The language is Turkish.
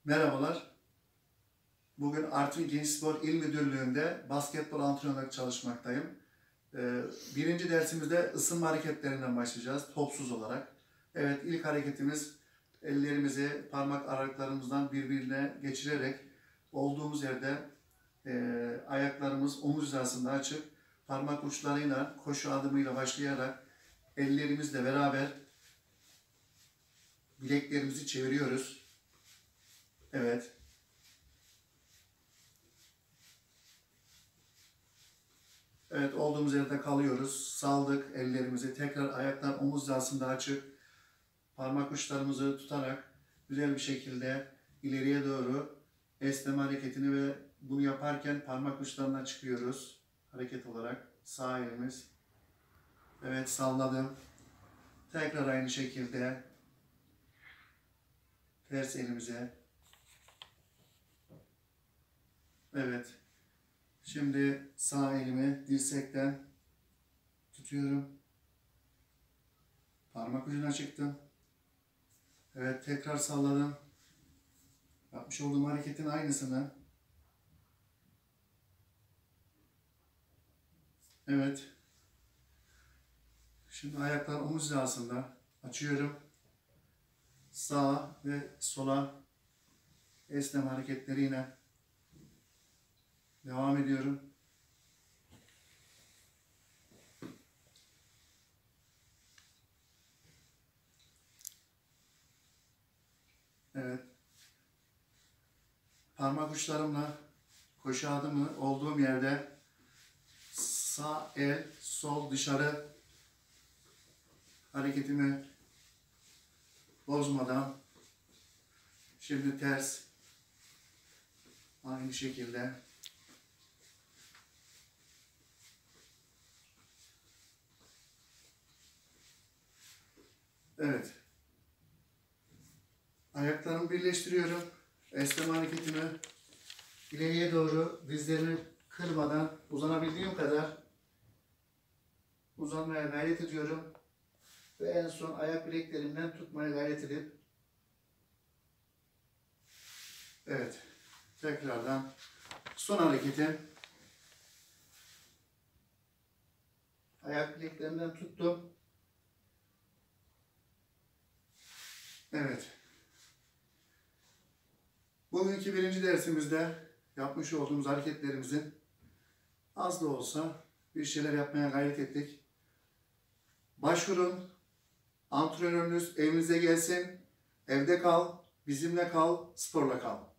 Merhabalar. Bugün Artvin Gençspor İl Müdürlüğü'nde basketbol antrenörü olarak çalışmaktayım. Birinci dersimizde ısınma hareketlerinden başlayacağız, topsuz olarak. Evet, ilk hareketimiz ellerimizi parmak aralıklarımızdan birbirine geçirerek olduğumuz yerde ayaklarımız omuz hizasında açık, parmak uçlarıyla, koşu adımıyla başlayarak ellerimizle beraber bileklerimizi çeviriyoruz. Evet. Evet, olduğumuz yerde kalıyoruz. Saldık ellerimizi. Tekrar ayaklar omuz hizasında açık. Parmak uçlarımızı tutarak güzel bir şekilde ileriye doğru esneme hareketini ve bunu yaparken parmak uçlarına çıkıyoruz. Hareket olarak sağ elimiz. Evet, salladım. Tekrar aynı şekilde ters elimize. Evet. Şimdi sağ elimi dirsekten tutuyorum. Parmak ucuna çıktım. Evet, tekrar salladım. Yapmış olduğum hareketin aynısını. Evet. Şimdi ayaklar omuz hizasında. Açıyorum. Sağa ve sola esneme hareketleriyle devam ediyorum. Evet. Parmak uçlarımla koşu adımı olduğum yerde sağ el, sol dışarı hareketimi bozmadan şimdi ters aynı şekilde evet. Ayaklarımı birleştiriyorum. Esneme hareketimi ileriye doğru dizlerimi kırmadan uzanabildiğim kadar uzanmaya gayret ediyorum. Ve en son ayak bileklerimden tutmaya gayret edip evet, tekrardan son hareketi ayak bileklerimden tuttum. Evet. Bugünkü birinci dersimizde yapmış olduğumuz hareketlerimizin az da olsa bir şeyler yapmaya gayret ettik. Başvurun, antrenörünüz evinize gelsin, evde kal, bizimle kal, sporla kal.